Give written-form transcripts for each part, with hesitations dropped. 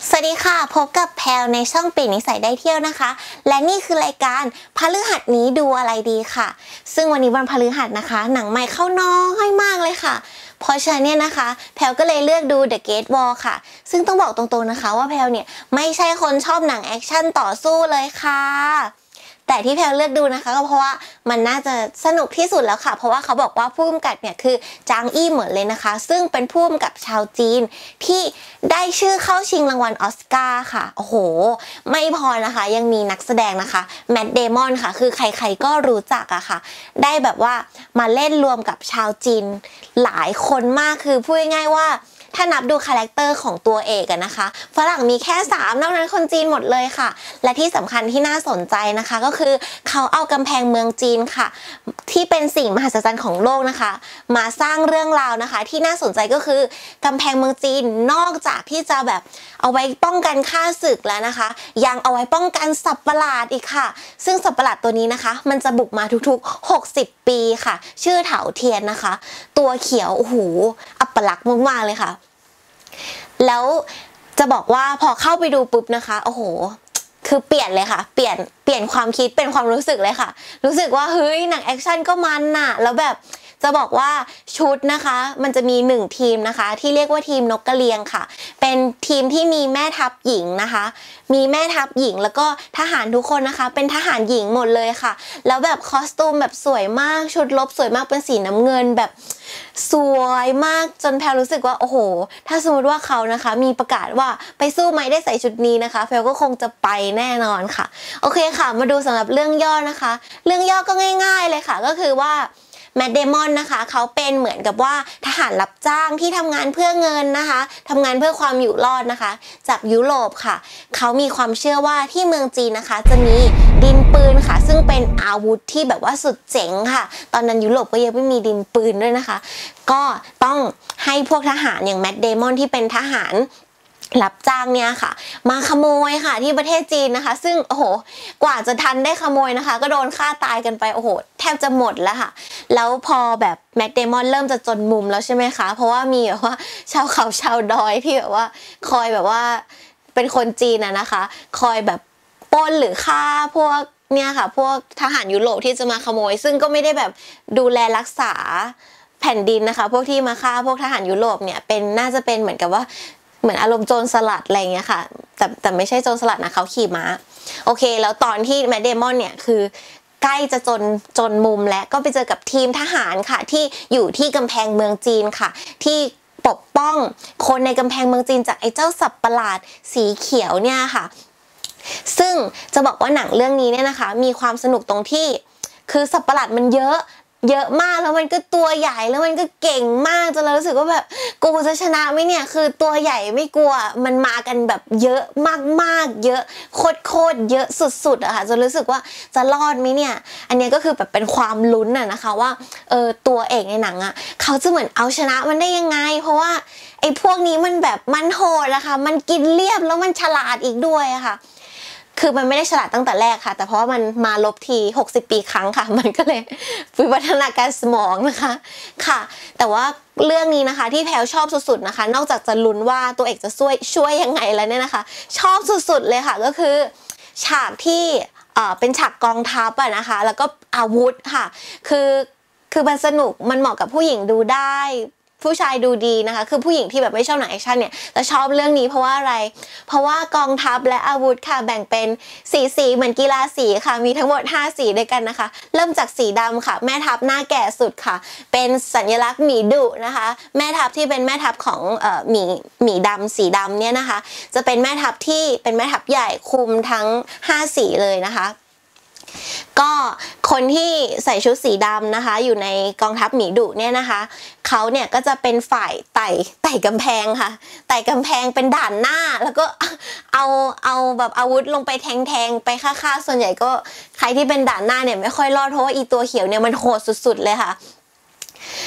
สวัสดีค่ะพบกับแพลในช่องเปลี่ยนนิสัยได้เที่ยวนะคะและนี่คือรายการพฤหัสนี้ดูอะไรดีค่ะซึ่งวันนี้วันพฤหัสนะคะหนังใหม่เข้าน้อยมากเลยค่ะเพราะฉะนั้นเนี่ยนะคะแพลก็เลยเลือกดู The Great Wall ค่ะซึ่งต้องบอกตรงๆนะคะว่าแพลเนี่ยไม่ใช่คนชอบหนังแอคชั่นต่อสู้เลยค่ะแต่ที่แพลเลือกดูนะคะก็เพราะว่ามันน่าจะสนุกที่สุดแล้วค่ะเพราะว่าเขาบอกว่าผู้กำกับเนี่ยคือจางอี้เหมินเลยนะคะซึ่งเป็นผู้กำกับชาวจีนที่ได้ชื่อเข้าชิงรางวัลออสการ์ค่ะโอ้โหไม่พอนะคะยังมีนักแสดงนะคะแมทเดมอนค่ะคือใครๆก็รู้จักอะค่ะได้แบบว่ามาเล่นรวมกับชาวจีนหลายคนมากคือพูดง่ายๆว่าถ้านับดูคาแรคเตอร์ของตัวเอกอะนะคะฝรั่งมีแค่3นอกนั้นคนจีนหมดเลยค่ะและที่สำคัญที่น่าสนใจนะคะก็คือเขาเอากำแพงเมืองจีนค่ะที่เป็นสิ่งมหัศจรรย์ของโลกนะคะมาสร้างเรื่องราวนะคะที่น่าสนใจก็คือกำแพงเมืองจีนนอกจากที่จะแบบเอาไว้ป้องกันฆ่าศึกแล้วนะคะยังเอาไว้ป้องกันสัตว์ประหลาดอีกค่ะซึ่งสัตว์ประหลาดตัวนี้นะคะมันจะบุกมาทุกๆ60ปีค่ะชื่อเถาเทียนนะคะตัวเขียวโอ้โหอัปลักษณ์มากๆเลยค่ะแล้วจะบอกว่าพอเข้าไปดูปุ๊บนะคะโอ้โหคือเปลี่ยนเลยค่ะเปลี่ยนความคิดเป็นความรู้สึกเลยค่ะรู้สึกว่าเฮ้ยหนังแอคชั่นก็มันน่ะแล้วแบบจะบอกว่าชุดนะคะมันจะมี1ทีมนะคะที่เรียกว่าทีมนกกระเรียงค่ะเป็นทีมที่มีแม่ทัพหญิงนะคะมีแม่ทัพหญิงแล้วก็ทหารทุกคนนะคะเป็นทหารหญิงหมดเลยค่ะแล้วแบบคอสตูมแบบสวยมากชุดรบสวยมากเป็นสีน้ำเงินแบบสวยมากจนแพลรู้สึกว่าโอ้โหถ้าสมมติว่าเขานะคะมีประกาศว่าไปสู้ไหมได้ใส่ชุดนี้นะคะแพลก็คงจะไปแน่นอนค่ะโอเคค่ะมาดูสำหรับเรื่องย่อนะคะเรื่องย่อก็ง่ายๆเลยค่ะก็คือว่าแมทเดมอนนะคะเขาเป็นเหมือนกับว่าทหารรับจ้างที่ทำงานเพื่อเงินนะคะทำงานเพื่อความอยู่รอดนะคะจากยุโรปค่ะเขามีความเชื่อว่าที่เมืองจีนนะคะจะมีดินปืนค่ะซึ่งเป็นอาวุธที่แบบว่าสุดเจ๋งค่ะตอนนั้นยุโรปก็ยังไม่มีดินปืนด้วยนะคะก็ต้องให้พวกทหารอย่างแมทเดมอนที่เป็นทหารรับจ้างเนี่ยค่ะมาขโมยค่ะที่ประเทศจีนนะคะซึ่งโอ้โหกว่าจะทันได้ขโมยนะคะก็โดนฆ่าตายกันไปโอ้โหแทบจะหมดแล้วค่ะแล้วพอแบบแมทเดมอนเริ่มจะจนมุมแล้วใช่ไหมคะเพราะว่ามีแบบว่าชาวเขาชาวดอยที่แบบว่าคอยแบบว่าเป็นคนจีนนะคะคอยแบบปล้นหรือฆ่าพวกเนี่ยค่ะพวกทหารยุโรปที่จะมาขโมยซึ่งก็ไม่ได้แบบดูแลรักษาแผ่นดินนะคะพวกที่มาฆ่าพวกทหารยุโรปเนี่ยเป็นน่าจะเป็นเหมือนกับว่าเหมือนอารมณ์โจรสลัดอะไรเงี้ยค่ะแต่ไม่ใช่โจรสลัดนะเขาขี่ม้าโอเคแล้วตอนที่แมทเดมอนเนี่ยคือใกล้จะจนมุมและก็ไปเจอกับทีมทหารค่ะที่อยู่ที่กำแพงเมืองจีนค่ะที่ปกป้องคนในกำแพงเมืองจีนจากไอ้เจ้าสัตว์ประหลาดสีเขียวเนี่ยค่ะซึ่งจะบอกว่าหนังเรื่องนี้เนี่ยนะคะมีความสนุกตรงที่คือสัตว์ประหลาดมันเยอะมากแล้วมันก็ตัวใหญ่แล้วมันก็เก่งมากจนเรารู้สึกว่าแบบกูจะชนะไหมเนี่ยคือตัวใหญ่ไม่กลัวมันมากันแบบเยอะมากเยอะโคตรเยอะสุดๆอะค่ะจนรู้สึกว่าจะรอดไหมเนี่ยอันนี้ก็คือแบบเป็นความลุ้นอะนะคะว่าตัวเอกในหนังอะเขาจะเหมือนเอาชนะมันได้ยังไงเพราะว่าไอ้พวกนี้มันแบบมันโหดอะค่ะมันกินเรียบแล้วมันฉลาดอีกด้วยอะค่ะคือมันไม่ได้ฉลาดตั้งแต่แรกค่ะแต่เพราะว่ามันมาลบที60 ปีครั้งค่ะมันก็เลยวิวัฒนาการสมองนะคะค่ะแต่ว่าเรื่องนี้นะคะที่แพลชอบสุดๆนะคะนอกจากจะลุ้นว่าตัวเอกจะช่วยยังไงแล้วเนี่ยนะคะชอบสุดๆเลยค่ะก็คือฉากที่เป็นฉากกองทัพอะนะคะแล้วก็อาวุธค่ะคือมันสนุกมันเหมาะกับผู้หญิงดูได้ผู้ชายดูดีนะคะคือผู้หญิงที่แบบไม่ชอบหนังแอคชั่นเนี่ยแต่ชอบเรื่องนี้เพราะว่าอะไรเพราะว่ากองทัพและอาวุธค่ะแบ่งเป็นสีเหมือนกีฬาสีค่ะมีทั้งหมด5สีด้วยกันนะคะเริ่มจากสีดำค่ะแม่ทัพหน้าแก่สุดค่ะเป็นสัญลักษณ์หมีดุนะคะแม่ทัพที่เป็นแม่ทัพของหมีดำสีดำเนี่ยนะคะจะเป็นแม่ทัพที่เป็นแม่ทัพใหญ่คุมทั้ง5สีเลยนะคะก็คนที่ใส่ชุดสีดำนะคะอยู่ในกองทัพหมีดุเนี่ยนะคะเขาเนี่ยก็จะเป็นฝ่ายไต่กำแพงค่ะไต่กำแพงเป็นด่านหน้าแล้วก็เอาแบบอาวุธลงไปแทงไปฆ่าส่วนใหญ่ก็ใครที่เป็นด่านหน้าเนี่ยไม่ค่อยรอดเพราะว่าอีตัวเขียวเนี่ยมันโหดสุดๆเลยค่ะ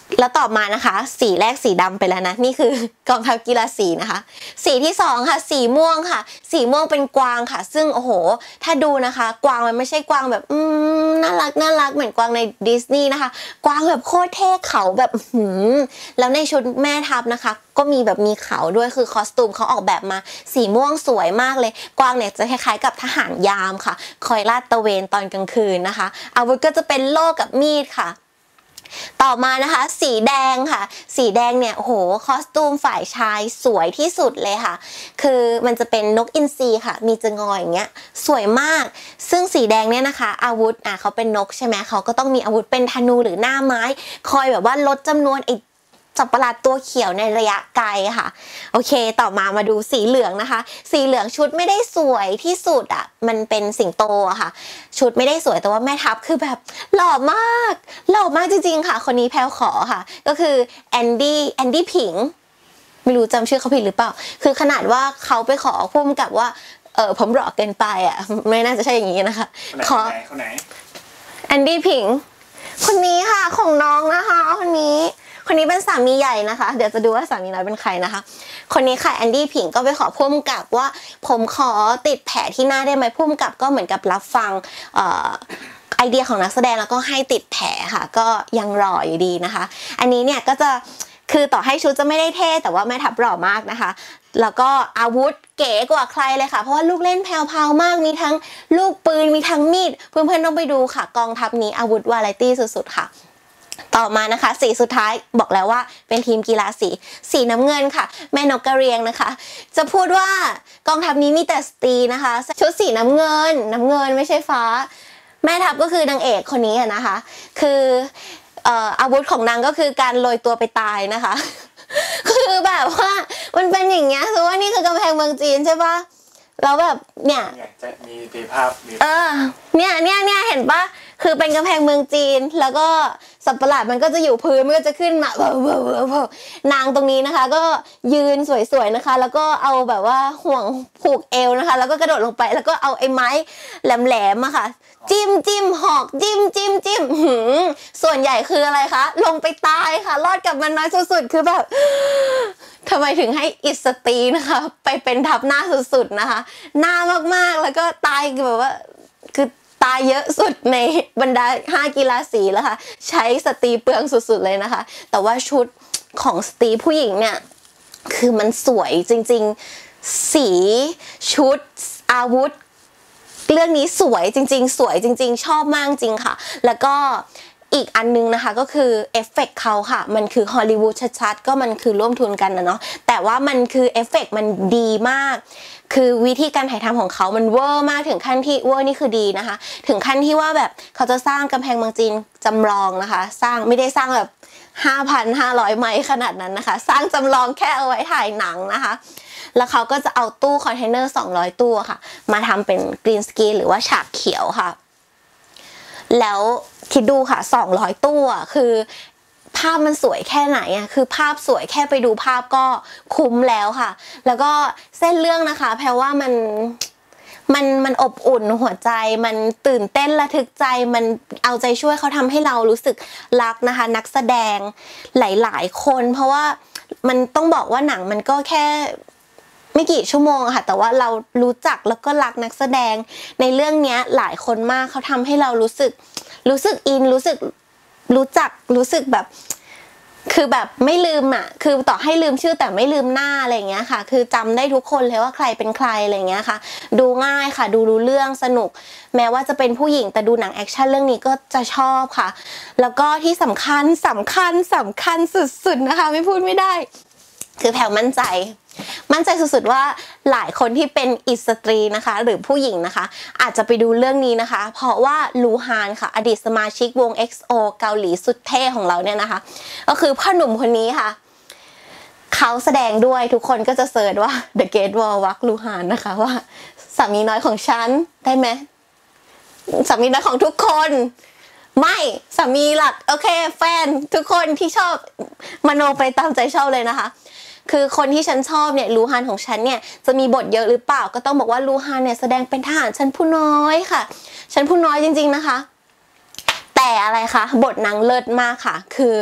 แล้วต่อมานะคะสีแรกสีดำไปแล้วนะนี่คือกองทัพกีฬาสีนะคะสีที่สองค่ะสีม่วงค่ะสีม่วงเป็นกวางค่ะซึ่งโอ้โหถ้าดูนะคะกวางมันไม่ใช่กวางแบบน่ารักเหมือนกวางในดิสนีย์นะคะกวางแบบโคตรเท่เขาแบบแล้วในชุดแม่ทัพนะคะก็มีแบบมีเขาด้วยคือคอสตูมเขาออกแบบมาสีม่วงสวยมากเลยกวางเนี่ยจะคล้ายๆกับทหารยามค่ะคอยลาดตระเวนตอนกลางคืนนะคะอาวุธก็จะเป็นโล่กับมีดค่ะต่อมานะคะสีแดงค่ะสีแดงเนี่ยโอ้โหคอสตูมฝ่ายชายสวยที่สุดเลยค่ะคือมันจะเป็นนกอินทรีค่ะมีจะงอยอย่างเงี้ยสวยมากซึ่งสีแดงเนี่ยนะคะอาวุธเขาเป็นนกใช่ไหมเขาก็ต้องมีอาวุธเป็นธนูหรือหน้าไม้คอยแบบว่าลดจำนวนไอ้สัตว์ประหลาดตัวเขียวในระยะไกลค่ะโอเคต่อมาดูสีเหลืองนะคะสีเหลืองชุดไม่ได้สวยที่สุดมันเป็นสิงโตค่ะชุดไม่ได้สวยแต่ว่าแม่ทัพคือแบบหล่อมากจริงๆค่ะคนนี้แพลวขอค่ะก็คือแอนดี้ผิงไม่รู้จำชื่อเขาผิดหรือเปล่าคือขนาดว่าเขาไปขอพุ่มกับว่าผมหล่อเกินไปไม่น่าจะใช่อย่างนี้นะคะขอคนไหนแอนดี้ผิงคนนี้ค่ะของน้องนะคะคนนี้เป็นสามีใหญ่นะคะเดี๋ยวจะดูว่าสามีน้อยเป็นใครนะคะคนนี้ค่ะแอนดี้ผิงก็ไปขอพุ่มกับว่าผมขอติดแผลที่หน้าได้ไหมพุ่มกับก็เหมือนกับรับฟังไอเดียของนักแสดงแล้วก็ให้ติดแผลค่ะก็ยังหล่ออยู่ดีนะคะอันนี้เนี่ยก็จะคือต่อให้ชุดจะไม่ได้เท่แต่ว่าแม่ทัพหล่อมากนะคะแล้วก็อาวุธเก๋กว่าใครเลยค่ะเพราะว่าลูกเล่นแพรวๆมากมีทั้งลูกปืนมีทั้งมีดเพื่อนๆต้องไปดูค่ะกองทัพนี้อาวุธวาไรตี้สุดๆค่ะต่อมานะคะสีสุดท้ายบอกแล้วว่าเป็นทีมกีฬาสีน้ำเงินค่ะแม่นกกระเรียงนะคะจะพูดว่ากองทัพนี้มีแต่สตรีนะคะชุดสีน้ำเงินไม่ใช่ฟ้าแม่ทัพก็คือนางเอกคนนี้นะคะคืออาวุธของนางก็คือการโรยตัวไปตายนะคะคือแบบว่ามันเป็นอย่างเงี้ยคือว่านี่คือกำแพงเมืองจีนใช่ปะแล้วแบบเนี่ยจะมีภาพเนี่ยเห็นปะคือเป็นกำแพงเมืองจีนแล้วก็สัตว์ประหลาดมันก็จะอยู่พื้นมันก็จะขึ้นมานางตรงนี้นะคะก็ยืนสวยๆนะคะแล้วก็เอาแบบว่าห่วงผูกเอวนะคะแล้วก็กระโดดลงไปแล้วก็เอาไอ้ไม้แหลมๆค่ะจิ้มหอกจิ้มส่วนใหญ่คืออะไรคะลงไปตายค่ะรอดกลับมาน้อยสุดๆคือแบบทำไมถึงให้อิสตรีนะคะไปเป็นทัพหน้าสุดๆนะคะหน้ามากๆแล้วก็ตายแบบว่าคือตายเยอะสุดในบรรดา5กีฬาสีแล้วค่ะใช้สตรีเปลืองสุดๆเลยนะคะแต่ว่าชุดของสตรีผู้หญิงเนี่ยคือมันสวยจริงๆสีชุดอาวุธเรื่องนี้สวยจริงๆชอบมากจริงค่ะแล้วก็อีกอันนึงนะคะก็คือเอฟเฟกต์เขาค่ะมันคือฮอลลีวูดชัดๆก็มันคือร่วมทุนกันนะเนาะแต่ว่ามันคือเอฟเฟกต์มันดีมากคือวิธีการถ่ายทำของเขามันเวอร์มากถึงขั้นที่เวอร์นี่คือดีนะคะถึงขั้นที่ว่าแบบเขาจะสร้างกำแพงเมืองจีนจำลองนะคะสร้างไม่ได้สร้างแบบ 5,500 ไมล์ขนาดนั้นนะคะสร้างจำลองแค่เอาไว้ถ่ายหนังนะคะแล้วเขาก็จะเอาตู้คอนเทนเนอร์200ตู้ค่ะมาทำเป็นกรีนสกรีนหรือว่าฉากเขียวค่ะแล้วคิดดูค่ะ200ตู้คือภาพมันสวยแค่ไหนคือภาพสวยแค่ไปดูภาพก็คุ้มแล้วค่ะแล้วก็เส้นเรื่องนะคะแพรว่ามันอบอุ่นหัวใจมันตื่นเต้นระทึกใจมันเอาใจช่วยเขาทำให้เรารู้สึกรักนะคะนักแสดงหลายๆคนเพราะว่ามันต้องบอกว่าหนังมันก็แค่ไม่กี่ชั่วโมงค่ะแต่ว่าเรารู้จักแล้วก็รักนักแสดงในเรื่องนี้หลายคนมากเขาทำให้เรารู้สึกอินรู้สึกรู้จักรู้สึกแบบคือแบบไม่ลืมคือต่อให้ลืมชื่อแต่ไม่ลืมหน้าอะไรอย่างเงี้ยค่ะคือจำได้ทุกคนเลยว่าใครเป็นใครอะไรอย่างเงี้ยค่ะดูง่ายค่ะดูรู้เรื่องสนุกแม้ว่าจะเป็นผู้หญิงแต่ดูหนังแอคชั่นเรื่องนี้ก็จะชอบค่ะแล้วก็ที่สำคัญสุดๆนะคะไม่พูดไม่ได้คือแพรมั่นใจสุดๆว่าหลายคนที่เป็นอิสตรีนะคะหรือผู้หญิงนะคะอาจจะไปดูเรื่องนี้นะคะเพราะว่าลูฮานค่ะอดีตสมาชิกวง EXO เกาหลีสุดเท่ของเราเนี่ยนะคะก็คือพ่อหนุ่มคนนี้ค่ะเขาแสดงด้วยทุกคนก็จะเสิร์ชว่า The Great Wall วักลูฮานนะคะว่าสามีน้อยของฉันได้ไหมสามีน้อยของทุกคนไม่สามีหลักโอเคแฟนทุกคนที่ชอบมโนไปตามใจชอบเลยนะคะคือคนที่ฉันชอบเนี่ยลูฮานของฉันเนี่ยจะมีบทเยอะหรือเปล่าก็ต้องบอกว่าลูฮานเนี่ยแสดงเป็นทหารชั้นผู้น้อยค่ะชั้นผู้น้อยจริงๆนะคะแต่อะไรคะบทนางเลิศมากค่ะคือ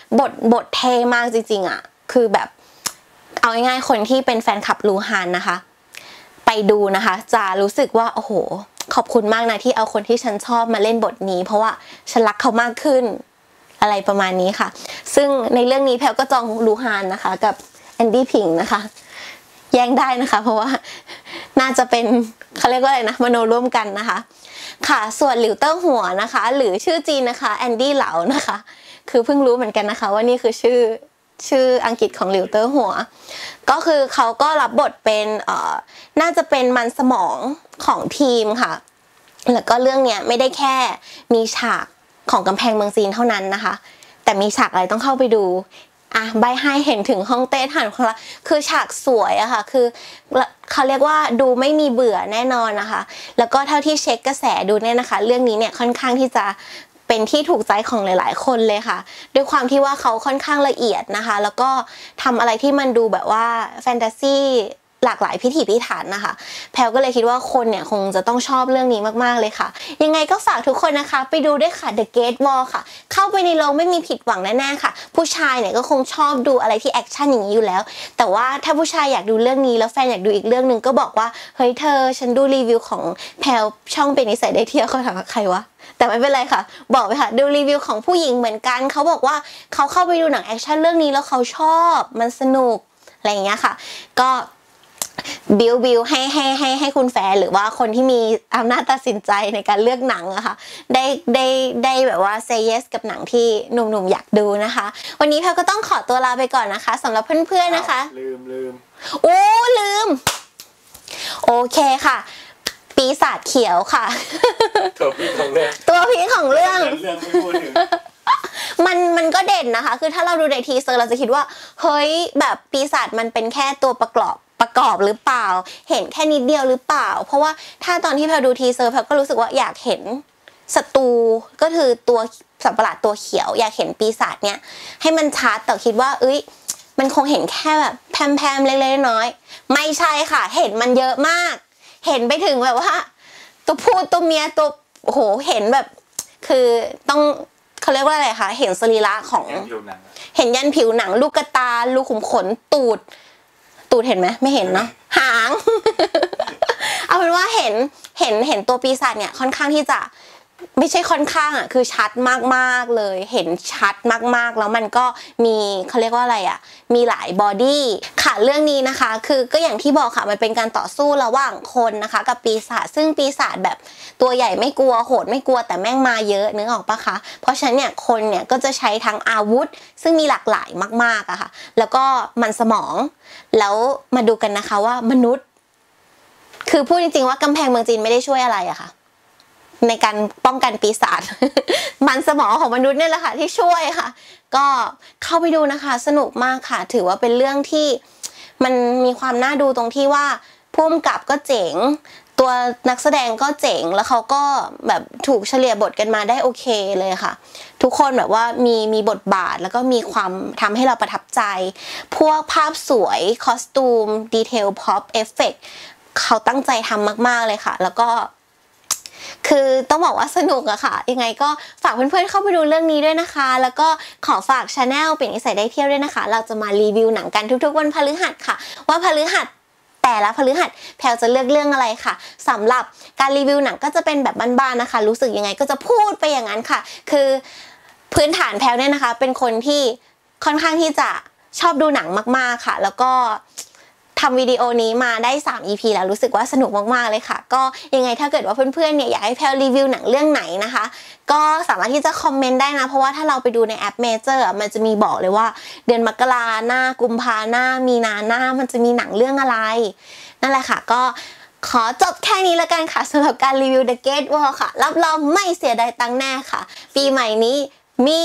บทเท่มากจริงๆอ่ะคือแบบเอาง่ายๆคนที่เป็นแฟนคลับลูฮานนะคะไปดูนะคะจะรู้สึกว่าโอ้โหขอบคุณมากนะที่เอาคนที่ฉันชอบมาเล่นบทนี้เพราะว่าฉันรักเขามากขึ้นอะไรประมาณนี้ค่ะซึ่งในเรื่องนี้แพลก็จองลูฮานนะคะกับแอนดี้พิงนะคะแย่งได้นะคะเพราะว่าน่าจะเป็นเขาเรียกว่าอะไรนะมโนร่วมกันนะคะค่ะส่วนหลิวเตอร์หัวนะคะหรือชื่อจีนนะคะแอนดี้เหลานะคะคือเพิ่งรู้เหมือนกันนะคะว่านี่คือชื่ออังกฤษของหลิวเตอร์หัวก็คือเขาก็รับบทเป็นน่าจะเป็นมันสมองของทีมค่ะแล้วก็เรื่องเนี้ยไม่ได้แค่มีฉากของกำแพงเมืองจีนเท่านั้นนะคะแต่มีฉากอะไรต้องเข้าไปดูใบให้เห็นถึงฮ่องเต้ถ่านของเราคือฉากสวยอะค่ะคือเขาเรียกว่าดูไม่มีเบื่อแน่นอนนะคะแล้วก็เท่าที่เช็คกระแสดูเนี่ยนะคะเรื่องนี้เนี่ยค่อนข้างที่จะเป็นที่ถูกใจของหลายๆคนเลยค่ะด้วยความที่ว่าเขาค่อนข้างละเอียดนะคะแล้วก็ทำอะไรที่มันดูแบบว่าแฟนตาซีหลากหลายพิถีพิถันนะคะแพลก็เลยคิดว่าคนเนี่ยคงจะต้องชอบเรื่องนี้มากๆเลยค่ะยังไงก็ฝากทุกคนนะคะไปดูด้วยค่ะ The Great Wall ค่ะเข้าไปในโรงไม่มีผิดหวังแน่ๆค่ะผู้ชายเนี่ยก็คงชอบดูอะไรที่แอคชั่นอย่างนี้อยู่แล้วแต่ว่าถ้าผู้ชายอยากดูเรื่องนี้แล้วแฟนอยากดูอีกเรื่องนึงก็บอกว่าเฮ้ยเธอฉันดูรีวิวของแพลช่องเป็นนิสัยได้เที่ยวเขาถามว่าใครวะแต่ไม่เป็นไรค่ะบอกไปค่ะดูรีวิวของผู้หญิงเหมือนกันเขาบอกว่าเขาเข้าไปดูหนังแอคชั่นเรื่องนี้แล้วเขาชอบมันสนุกอะไรอย่างเงี้ยค่ะก็บิวให้คุณแฟนหรือว่าคนที่มีอำนาจตัดสินใจในการเลือกหนังอะค่ะได้แบบว่า say yes กับหนังที่หนุ่มๆอยากดูนะคะวันนี้แพลก็ต้องขอตัวลาไปก่อนนะคะสำหรับเพื่อนๆนะคะลืมโอ้ลืมโอเคค่ะปีศาจเขียวค่ะตัวพีของเรื่องไม่พูดถึงมันก็เด่นนะคะคือถ้าเราดูในทีเซอร์เราจะคิดว่าเฮ้ยแบบปีศาจมันเป็นแค่ตัวประกอบหรือเปล่าเห็นแค่นิดเดียวหรือเปล่าเพราะว่าถ้าตอนที่แพลดูทีเซอร์แพลก็รู้สึกว่าอยากเห็นศัตรูก็คือตัวสัตว์ประหลาดตัวเขียวอยากเห็นปีศาจเนี้ยให้มันชัดแต่คิดว่ามันคงเห็นแค่แบบแพมเล็กๆน้อยๆไม่ใช่ค่ะเห็นมันเยอะมากเห็นไปถึงแบบว่าตัวผู้ตัวเมียตัวโอ้โหเห็นแบบคือต้องเขาเรียกว่าอะไรคะเห็นสรีระของเห็นยันผิวหนังลูกตาลูกขุมขนตูดเห็นไหมไม่เห็นเนาะหางเอาเป็นว่าเห็นตัวปีศาจเนี่ยค่อนข้างที่จะไม่ใช่ค่อนข้างอ่ะคือชัดมากๆเลยเห็นชัดมากๆแล้วมันก็มีเขาเรียกว่าอะไรอ่ะมีหลายบอดี้ค่ะเรื่องนี้นะคะคือก็อย่างที่บอกค่ะมันเป็นการต่อสู้ระหว่างคนนะคะกับปีศาจซึ่งปีศาจแบบตัวใหญ่ไม่กลัวโหดไม่กลัวแต่แม่งมาเยอะนึกออกปะคะเพราะฉะนั้นเนี่ยคนเนี่ยก็จะใช้ทั้งอาวุธซึ่งมีหลากหลายมากๆอะค่ะแล้วก็มันสมองแล้วมาดูกันนะคะว่ามนุษย์คือพูดจริงๆว่ากำแพงเมืองจีนไม่ได้ช่วยอะไรอะค่ะในการป้องกันปีศาจ มันสมองของมนุษย์เนี่ยแหละค่ะที่ช่วยค่ะก็เข้าไปดูนะคะสนุกมากค่ะถือว่าเป็นเรื่องที่มันมีความน่าดูตรงที่ว่าผู้กำกับก็เจ๋งตัวนักแสดงก็เจ๋งแล้วเขาก็แบบถูกเฉลี่ยบทกันมาได้โอเคเลยค่ะทุกคนแบบว่ามีบทบาทแล้วก็มีความทำให้เราประทับใจพวกภาพสวยคอสตูมดีเทลพ็อปเอฟเฟกต์เขาตั้งใจทำมากๆเลยค่ะแล้วก็คือต้องบอกว่าสนุกอะค่ะยังไงก็ฝากเพื่อนๆเข้าไปดูเรื่องนี้ด้วยนะคะแล้วก็ขอฝาก Channel เปลี่ยนนิสัยได้เที่ยวด้วยนะคะเราจะมารีวิวหนังกันทุกๆวันพฤหัสค่ะว่าพฤหัสแต่ละพฤหัสแพลจะเลือกเรื่องอะไรค่ะสำหรับการรีวิวหนังก็จะเป็นแบบบ้านๆนะคะรู้สึกยังไงก็จะพูดไปอย่างนั้นค่ะคือพื้นฐานแพลเนี่ยนะคะเป็นคนที่ค่อนข้างที่จะชอบดูหนังมากๆค่ะแล้วก็ทำวิดีโอนี้มาได้3 EP แล้วรู้สึกว่าสนุกมากๆเลยค่ะก็ยังไงถ้าเกิดว่าเพื่อนๆเนี่ยอยากให้แพลรีวิวหนังเรื่องไหนนะคะก็สามารถที่จะคอมเมนต์ได้นะเพราะว่าถ้าเราไปดูในแอปเมเจอร์มันจะมีบอกเลยว่าเดือนมกราหน้ากุมภาหน้ามีนาหน้ามันจะมีหนังเรื่องอะไรนั่นแหละค่ะก็ขอจบแค่นี้แล้วกันค่ะสำหรับการรีวิว The Great Wall ค่ะรับรองไม่เสียดายตังค์แน่ค่ะปีใหม่นี้มี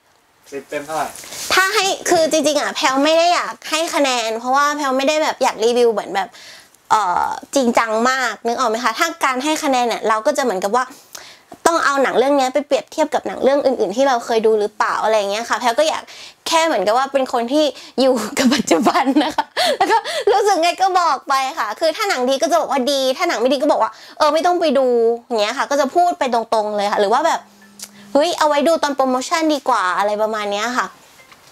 10 เต็มเท่าไหร่ถ้าให้คือจริงๆอ่ะแพลไม่ได้อยากให้คะแนนเพราะว่าแพลไม่ได้แบบอยากรีวิวเหมือนแบบจริงจังมากนึกออกไหมคะถ้าการให้คะแนนเนี่ยเราก็จะเหมือนกับว่าต้องเอาหนังเรื่องนี้ไปเปรียบเทียบกับหนังเรื่องอื่นๆที่เราเคยดูหรือเปล่าอะไรเงี้ยค่ะแพลก็อยากแค่เหมือนกับว่าเป็นคนที่อยู่กับปัจจุบันนะคะแล้วก็รู้สึกไงก็บอกไปค่ะคือถ้าหนังดีก็จะบอกว่าดีถ้าหนังไม่ดีก็บอกว่าไม่ต้องไปดูอย่างเงี้ยค่ะก็จะพูดไปตรงๆเลยค่ะหรือว่าแบบเฮ้ยเอาไว้ดูตอนโปรโมชั่นดีกว่าอะไรประมาณนี้ค่ะ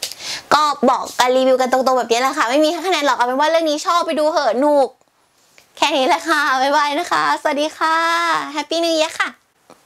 ก็บอกการรีวิวกันตรงๆแบบนี้แหละค่ะไม่มีคะแนนหรอกเอาเป็นว่าเรื่องนี้ชอบไปดูเหอะหนุกแค่นี้แหละค่ะบ๊ายบายนะคะสวัสดีค่ะแฮปปี้นิวเยียร์ค่ะ